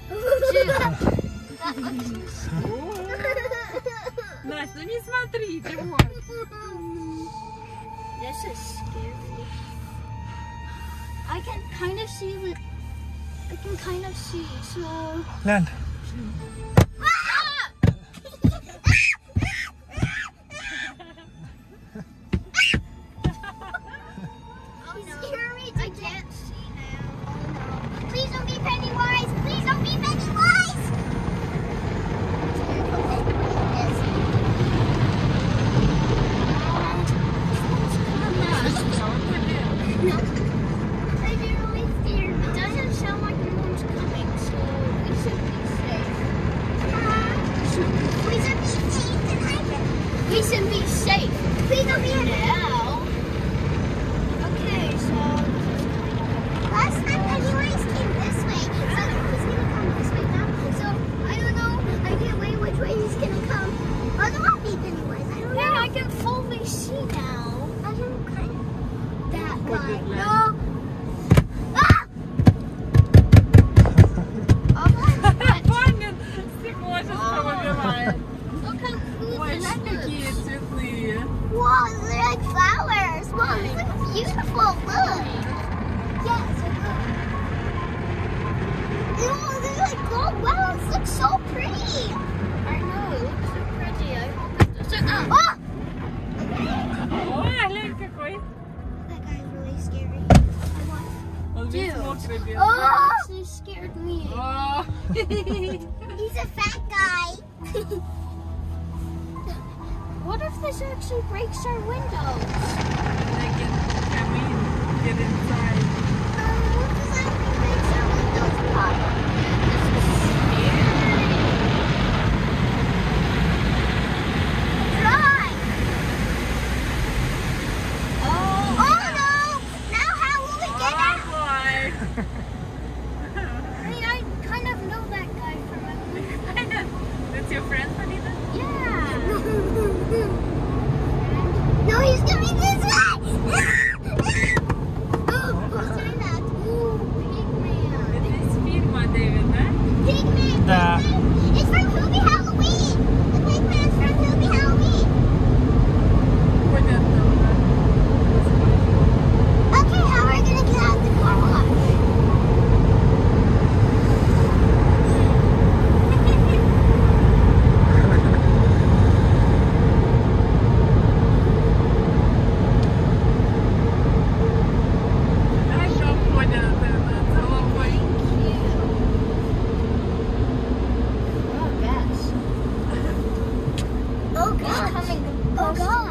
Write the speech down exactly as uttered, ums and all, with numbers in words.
Настя, ну не смотрите, вот. This is scary. I can kind of see the. I can kind of see. So. Lan. I can't see now. Oh no. Please don't be Pennywise! Please don't be Pennywise! I get really scared. It doesn't sound like no one's coming, so we should be safe. We should be safe tonight. We should be safe. Please don't be now. Okay, so last time Pennywise came this way, so he's gonna come this way now. So I don't know. I can't wait which way he's gonna come. Oh, there won't be Pennywise. I don't know. Yeah, I can fully see now. I don't kind of that guy. No. Ah! Oh my God. Понят, стекло сейчас повыбивает. Look how cool Ой, this да, какие looks. цветные. Wow, they're like flowers. Wow, this looks beautiful. Look. Yes, look. Oh, they're like gold. Wow, this looks so pretty. I know, it looks so pretty. I hope it doesn't. Oh! Ой, глянь какой. That guy's really scary. I want. Он весь Dude. мокрый белый. Oh, he scared me. О. He's a fat guy. What if this actually breaks our windows? They can come in, get inside. Um, what does that mean breaks our windows, Pop? This is scary. Drive! Oh, oh no! Now how will we get out? Oh boy. I mean, I kind of know that guy from a movie. That's your friend, Anita? Yeah. No, he's coming this way! Oh, who's doing that? Ooh, Pigman. Это из фильма, Дэвид, да? Pigman! Да. Pigman. It's from Movie Halloween! The Pigman's from Movie Halloween! Понятно, да. Okay, how are we gonna get out of the car wash? Ай, что понятно, это целовой. Oh, yes. Oh, God. Oh, God.